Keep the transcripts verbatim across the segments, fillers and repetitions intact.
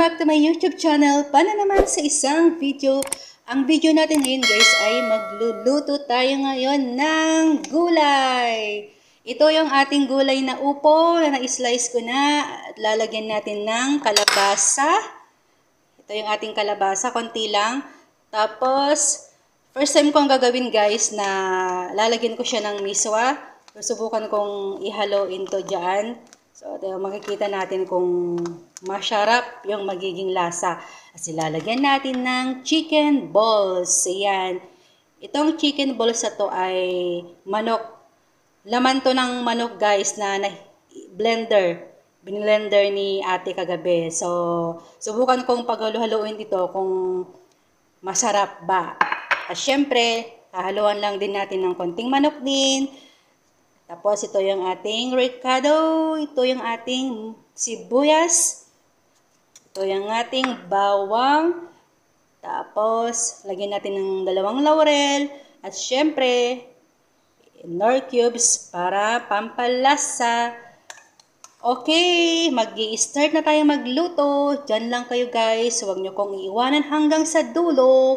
back to my YouTube channel. Paano naman sa isang video? Ang video natin ngayon guys ay magluluto tayo ngayon ng gulay. Ito yung ating gulay na upo na na-slice ko na. At lalagyan natin ng kalabasa. Ito yung ating kalabasa, konti lang. Tapos, first time ko ang gagawin guys na lalagyan ko siya ng miswa. Susubukan kong ihaloin to dyan. So, ito, makikita natin kung masarap yung magiging lasa. Kasi lalagyan natin ng chicken balls. Ayan. Itong chicken balls na to ay manok. Laman to ng manok guys na, na blender. Binlender ni ate kagabi. So, subukan kong paghaluhaluin dito kung masarap ba. At syempre, hahaluan lang din natin ng konting manok din. Tapos, ito yung ating ricado. Ito yung ating sibuyas. Ito yung ating bawang. Tapos, lagyan natin ng dalawang laurel. At syempre, nor cubes para pampalasa. Okay, mag-i-start na tayo magluto. Diyan lang kayo guys. Huwag nyo kong iiwanan hanggang sa dulo.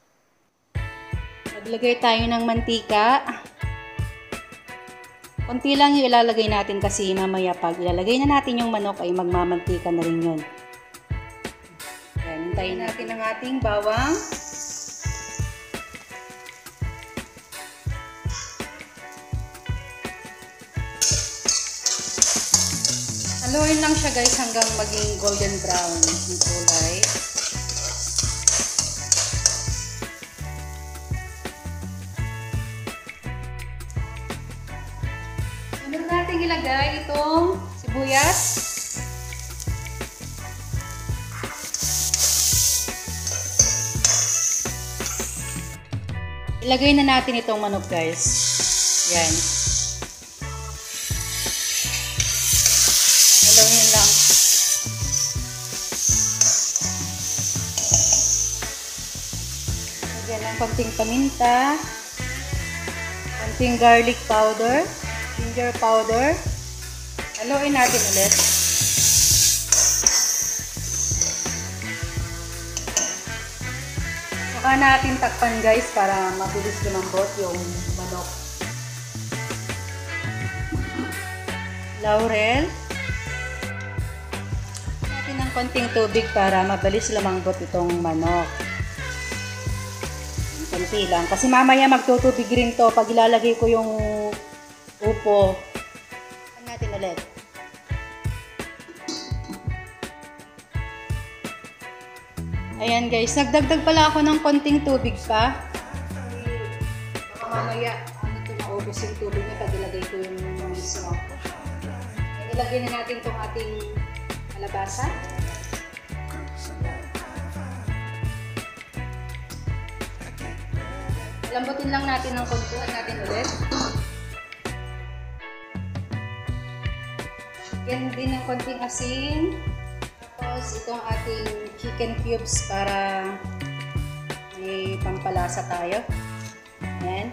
Maglagay tayo ng mantika. Konti lang yung ilalagay natin kasi mamaya pag ilalagay na natin yung manok ay magmamantika na rin yun. Ayan, hintayin natin ang ating bawang. Haluin lang siya guys hanggang maging golden brown yung kulay. Sunod natin ilagay itong sibuyas. Ilagay na natin itong manok guys. Yan. Haluin lang. Lagyan ng konting paminta. Konting garlic powder. Ginger powder. Haluin natin ulit. Saka natin takpan guys para mabilis lumambot yung manok. Laurel. Natin ng konting tubig para mabilis lumambot itong manok. Konti lang. Kasi mamaya magtutubig rin to pag ilalagay ko yung upo. Ano natin ulit? Ayan guys, nagdagdag pala ako ng konting tubig pa. Baka mamaya, ano ito, maubos yung tubig na pag ilagay ko yung miswa. Ilagay na natin itong ating kalabasa. Lambutin lang natin ng kontuhan natin ulit. Yan din ng konting asin. Tapos itong ating chicken cubes para may pampalasa tayo. Yan.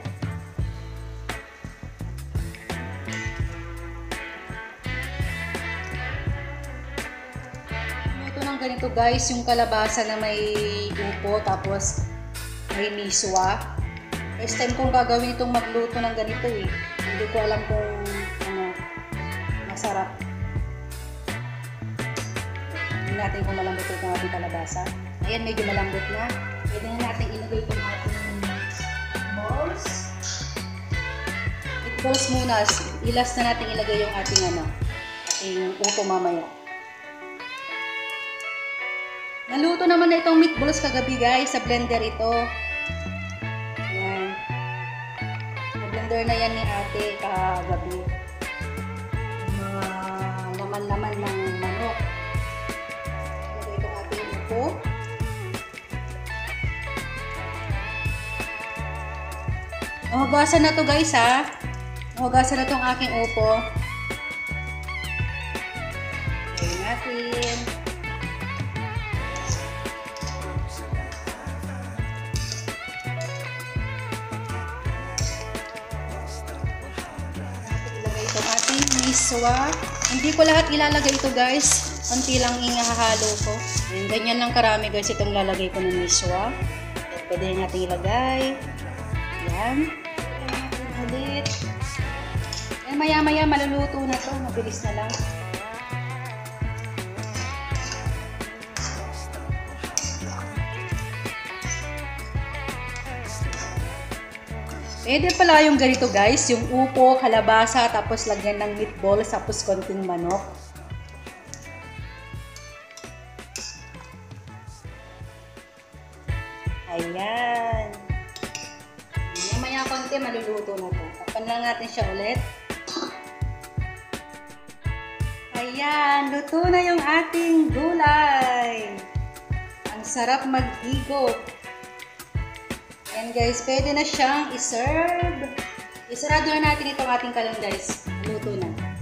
Ito ng ganito guys, yung kalabasa na may upo tapos may miswa. First time kong gagawin itong magluto ng ganito eh. Hindi ko alam kung ano, masarap. Hindi natin kung malambot itong ating kalabasa. Ayan, medyo malambot na. Pwede na natin ilagay itong ating balls. Meatballs muna. Ilas na natin ilagay yung ating ano, ating upo mamaya. Naluto naman na itong meatballs kagabi guys. Sa blender ito. Ayan. Na-blender na yan ni ate kagabi. Mga laman-laman ng manok. Mahugasan na to guys ha. Mahugasan na tong aking upo. Lagyan natin. Ilagay itong ating miswa. Hindi ko lahat ilalagay ito guys. Konti lang ihahalo ko. Ayan, ganyan lang karami guys itong lalagay ko ng miswa. At pwede na natin ilagay. Ayan. Ayan ulit. Ayan, maya maya maluluto na to. Mabilis na lang. Pwede pala yung ganito guys, yung upo, kalabasa, tapos lagyan ng meatballs, tapos konting manok. Ayan. Mamaya konti, maluluto na to. Tapan lang natin siya ulit. Ayan, luto na yung ating gulay. Ang sarap mag-higop. Ayan guys, pwede na siyang iserve. Isarado na natin itong ating kalan guys. Luto na.